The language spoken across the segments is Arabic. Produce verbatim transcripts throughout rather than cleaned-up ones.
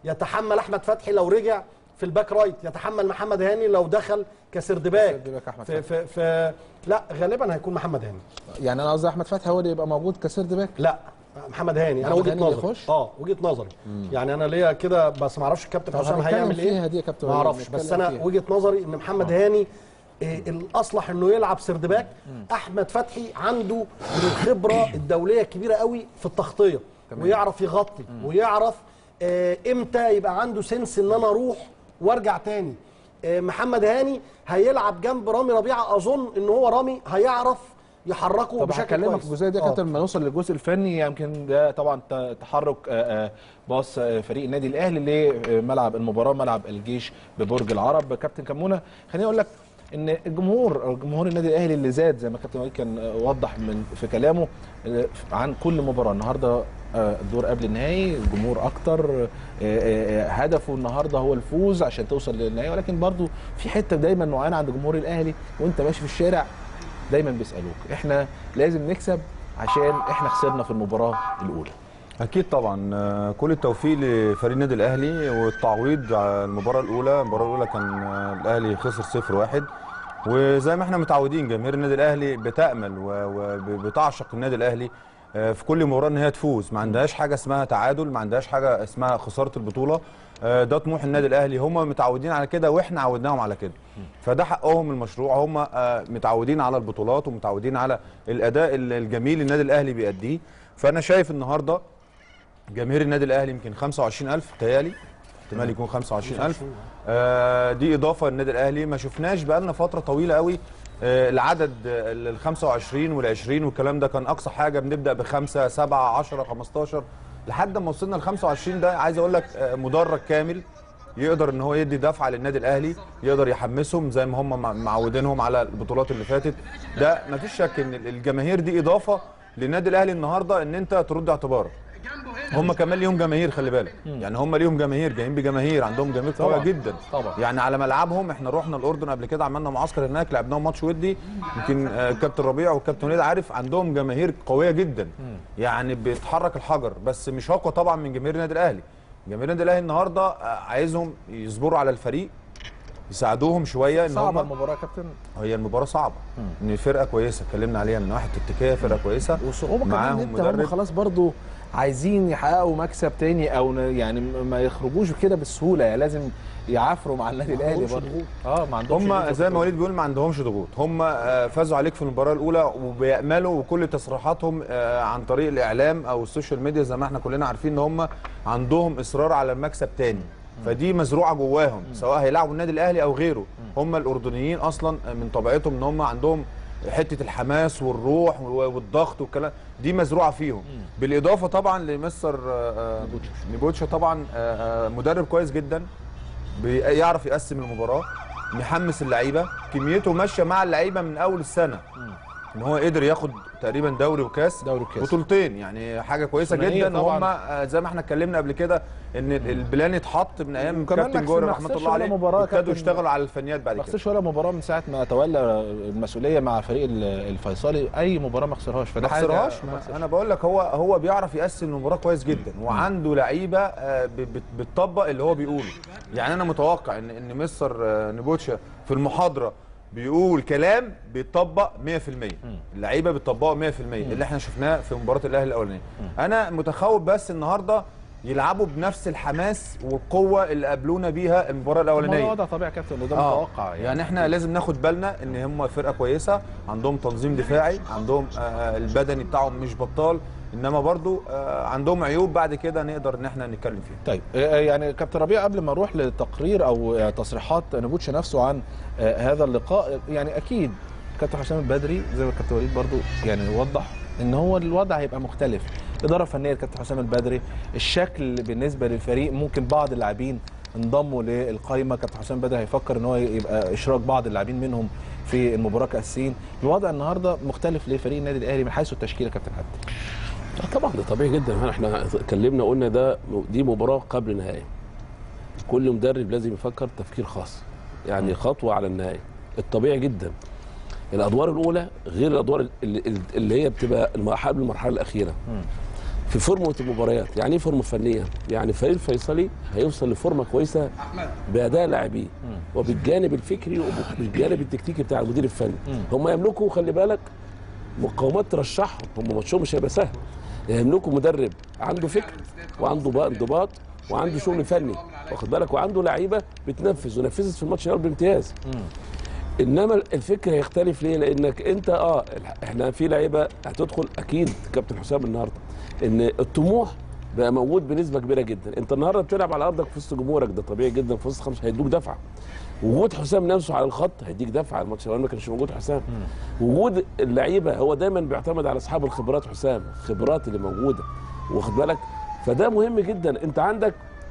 يتحمل احمد فتحي لو رجع في الباك رايت، يتحمل محمد هاني لو دخل كسرد باك في, في في لا غالبا هيكون محمد هاني. يعني انا قصدي احمد فتحي هو اللي يبقى موجود كسرد باك؟ لا محمد هاني. انا وجهه نظري اه وجهه نظري مم. يعني انا ليا كده، بس ما اعرفش الكابتن حسام هيعمل ايه، ما اعرفش، بس انا فيها. وجهه نظري ان محمد آه. هاني إيه الاصلح انه يلعب سرد باك. احمد فتحي عنده الخبره الدوليه الكبيره قوي في التغطيه، ويعرف يغطي مم. ويعرف آه امتى يبقى عنده سنس ان انا اروح وارجع تاني. آه محمد هاني هيلعب جنب رامي ربيعه، اظن ان هو رامي هيعرف يحركوا طب بشكل كويس. طب هكلمك في الجزئيه دي يا كابتن لما نوصل للجزء الفني. يمكن ده طبعا تحرك باص فريق النادي الاهلي لملعب المباراه، ملعب الجيش ببرج العرب. كابتن كمونه خليني اقول لك ان الجمهور جمهور النادي الاهلي اللي زاد زي ما كابتن وليد كان وضح من في كلامه عن كل مباراه. النهارده الدور قبل النهائي الجمهور اكتر، هدفه النهارده هو الفوز عشان توصل للنهائي، ولكن برضو في حته دايما معينه عند جمهور الاهلي وانت ماشي في الشارع دايما بيسالوك احنا لازم نكسب عشان احنا خسرنا في المباراه الاولى. اكيد طبعا كل التوفيق لفريق النادي الاهلي والتعويض على المباراه الاولى. المباراه الاولى كان الاهلي خسر صفر واحد، وزي ما احنا متعودين جماهير النادي الاهلي بتامل وبتعشق النادي الاهلي في كل مباراه ان هي تفوز. ما عندهاش حاجه اسمها تعادل، ما عندهاش حاجه اسمها خساره البطوله. ده طموح النادي الاهلي، هم متعودين على كده واحنا عودناهم على كده، فده حقهم المشروع. هم متعودين على البطولات ومتعودين على الاداء الجميل النادي الاهلي بيأديه. فانا شايف النهارده جماهير النادي الاهلي يمكن خمسة وعشرين ألف بتهيألي، احتمال يكون خمسة وعشرين ألف. آه دي اضافه للنادي الاهلي ما شفناش بقالنا فتره طويله قوي. آه العدد ال خمسة وعشرين وال عشرين والكلام ده كان اقصى حاجه بنبدا بخمسه سبعه عشرة خمستاشر لحد ما وصلنا ل خمسة وعشرين. ده عايز اقول لك آه مدرج كامل يقدر ان هو يدي دفعه للنادي الاهلي، يقدر يحمسهم زي ما هم معودينهم على البطولات اللي فاتت. ده ما فيش شك ان الجماهير دي اضافه للنادي الاهلي النهارده ان انت ترد اعتبارك. هم كمان ليهم جماهير، خلي بالك، يعني هم ليهم جماهير، جايين بجماهير، عندهم جماهير قويه جدا طبعا. يعني على ملعبهم احنا رحنا الاردن قبل كده، عملنا معسكر هناك، لعبناهم ماتش ودي، يمكن الكابتن ربيع والكابتن وليد عارف عندهم جماهير قويه جدا، يعني بيتحرك الحجر، بس مش اقوى طبعا من جماهير النادي الاهلي. جماهير النادي الاهلي النهارده عايزهم يصبروا على الفريق، يساعدوهم شويه. ان صعبه المباراه يا كابتن؟ هي المباراه صعبه، ان الفرقه كويسه، اتكلمنا عليها من ناحيه التكتيكيه، فرقه كويسه وصعوبه كمان ان هم خلاص برضو عايزين يحققوا مكسب تاني، او يعني ما يخرجوش كده بالسهوله، يعني لازم يعافروا مع النادي الاهلي برضه. اه ما عندهمش هم زي ما وليد بيقول ما عندهمش ضغوط، هم فازوا عليك في المباراه الاولى وبياملوا، وكل تصريحاتهم عن طريق الاعلام او السوشيال ميديا زي ما احنا كلنا عارفين ان هم عندهم اصرار على المكسب تاني، فدي مزروعه جواهم سواء هيلعبوا النادي الاهلي او غيره. هم الاردنيين اصلا من طبيعتهم ان هم عندهم حته الحماس والروح والضغط والكلام دي مزروعه فيهم. بالاضافه طبعا لمستر نيبوتشا، طبعا مدرب كويس جدا بيعرف يقسم المباراه، محمس اللعيبه، كميته ماشيه مع اللعيبه من اول السنه، ان هو قدر ياخد تقريبا دوري وكاس، دوري وكاس بطولتين، يعني حاجه كويسه جدا. وهم زي ما احنا اتكلمنا قبل كده ان البلان اتحط من ايام كابتن جوري رحمه الله عليه، ابتدوا يشتغلوا على الفنيات بعد كده. ما خسرش ولا مباراه من ساعه ما تولى المسؤوليه مع فريق الفيصلي، اي مباراه ما خسرهاش، فده ما خسرهاش. انا بقول لك هو هو بيعرف يقسم المباراه كويس جدا، وعنده لعيبه بتطبق اللي هو بيقوله. يعني انا متوقع ان ان مستر نيبوتشا في المحاضره بيقول كلام بيتطبق مية في المية، اللعيبه بتطبقه مية في المية اللي احنا شفناه في مباراه الاهلي الاولانيه. انا متخوف بس النهارده يلعبوا بنفس الحماس والقوه اللي قابلونا بيها المباراه الاولانيه. ده طبيعي يا كابتن، وده آه. متوقع يعني. يعني احنا لازم ناخد بالنا ان هم فرقه كويسه، عندهم تنظيم دفاعي، عندهم آه البدني بتاعهم مش بطال، انما برضو آه عندهم عيوب بعد كده نقدر ان احنا نتكلم فيها. طيب يعني كابتن ربيع قبل ما نروح لتقرير او تصريحات نيبوتشا نفسه عن آه هذا اللقاء، يعني اكيد كابتن حسام البدري زي ما الكابتن وليد برضو يعني وضح ان هو الوضع هيبقى مختلف. اداره فنيه الكابتن حسام البدري، الشكل بالنسبه للفريق، ممكن بعض اللاعبين انضموا للقائمه، كابتن حسام البدري هيفكر ان هو يبقى اشراك بعض اللاعبين منهم في المباراه كاساسيين. الوضع النهارده مختلف لفريق النادي الاهلي من حيث التشكيله كابتن حمدي. طبعا ده طبيعي جدا، احنا اتكلمنا قلنا ده دي مباراه قبل النهائي، كل مدرب لازم يفكر تفكير خاص، يعني خطوه على النهائي. الطبيعي جدا الادوار الاولى غير الادوار اللي, اللي هي بتبقى المرحله المرحله الاخيره. في فورمه المباريات. يعني ايه فورمه فنيه؟ يعني فريق الفيصلي هيوصل لفورمه كويسه باداء لاعبيه وبالجانب الفكري وبالجانب التكتيكي بتاع المدير الفني. هم يملكوا، خلي بالك، مقومات ترشحهم، هم ماتشهم مش هيبقى سهل. يملكوا مدرب عنده فكر وعنده انضباط وعنده شغل فني، واخد بالك، وعنده لعيبه بتنفذ ونفذت في الماتش الاول بامتياز. انما الفكر هيختلف ليه؟ لانك انت اه احنا في لعيبه هتدخل اكيد كابتن حسام النهارده ان الطموح بقى موجود بنسبه كبيره جدا. انت النهارده بتلعب على ارضك في وسط جمهورك، ده طبيعي جدا، في وسط خمسه هيدوك دفعه. وجود حسام نفسه على الخط هيديك دفعه. الماتش الاولاني ما كانش موجود حسام. وجود اللعيبه، هو دايما بيعتمد على اصحاب الخبرات حسام، الخبرات اللي موجوده، واخد بالك، فده مهم جدا. انت عندك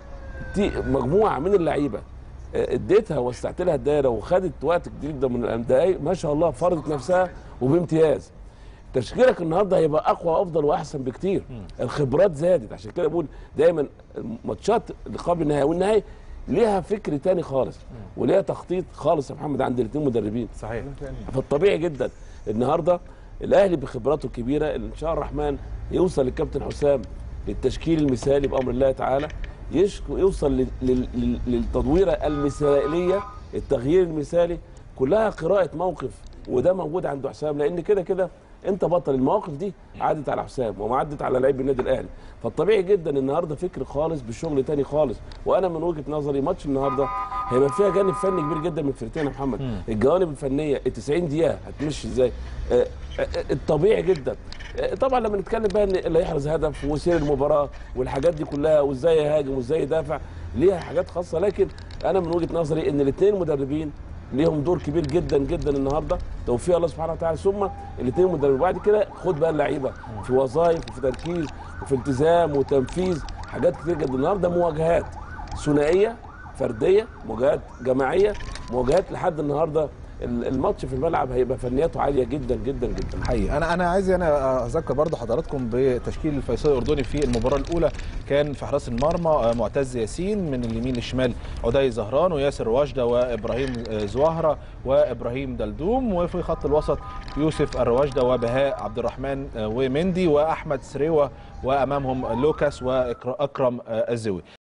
مجموعه من اللعيبه اديتها وسعت لها الدايره وخدت وقت كتير جدا من الدقايق، ما شاء الله فرضت نفسها وبامتياز. تشكيلك النهارده هيبقى اقوى وافضل واحسن بكتير. الخبرات زادت، عشان كده بقول دايما الماتشات اللي قبل النهائي والنهائي ليها فكر تاني خالص وليها تخطيط خالص يا محمد عند الاثنين مدربين. صحيح. فالطبيعي جدا النهارده الاهلي بخبراته الكبيره ان شاء الله الرحمن يوصل للكابتن حسام للتشكيل المثالي بامر الله تعالى، يوصل للتدويره المثاليه، التغيير المثالي، كلها قراءه موقف، وده موجود عند حسام. لان كده كده انت بطل، المواقف دي عدت على حسام وما عدت على لعيب النادي الاهلي. فالطبيعي جدا النهارده فكر خالص بشغل تاني خالص. وانا من وجهه نظري ماتش النهارده هيبقى فيها جانب فني كبير جدا من الفرقتين يا محمد. م. الجوانب الفنيه ال تسعين دقيقه هتمشي ازاي؟ آه آه الطبيعي جدا. آه طبعا لما نتكلم بقى ان اللي هيحرز هدف وسير المباراه والحاجات دي كلها وازاي يهاجم وازاي يدافع ليها حاجات خاصه، لكن انا من وجهه نظري ان الاثنين مدربين ليهم دور كبير جدا جدا النهارده، توفيق الله سبحانه وتعالى، ثم الاثنين مدربين. وبعد كده خد بقى اللعيبه في وظائف وفي تركيز وفي التزام وتنفيذ حاجات كتير جدا. النهارده مواجهات ثنائيه فرديه، مواجهات جماعيه، مواجهات لحد النهارده الماتش في الملعب هيبقى فنياته عاليه جدا جدا جدا. حقيقي انا انا عايز انا اذكر برضو حضراتكم بتشكيل الفيصلي الاردني في المباراه الاولى. كان في حراس المرمى معتز ياسين، من اليمين للشمال عدي زهران وياسر وجده وابراهيم زواهره وابراهيم دلدوم، وفي خط الوسط يوسف الرواجده وبهاء عبد الرحمن ومندي واحمد سريوه، وامامهم لوكاس واكرم الزوي.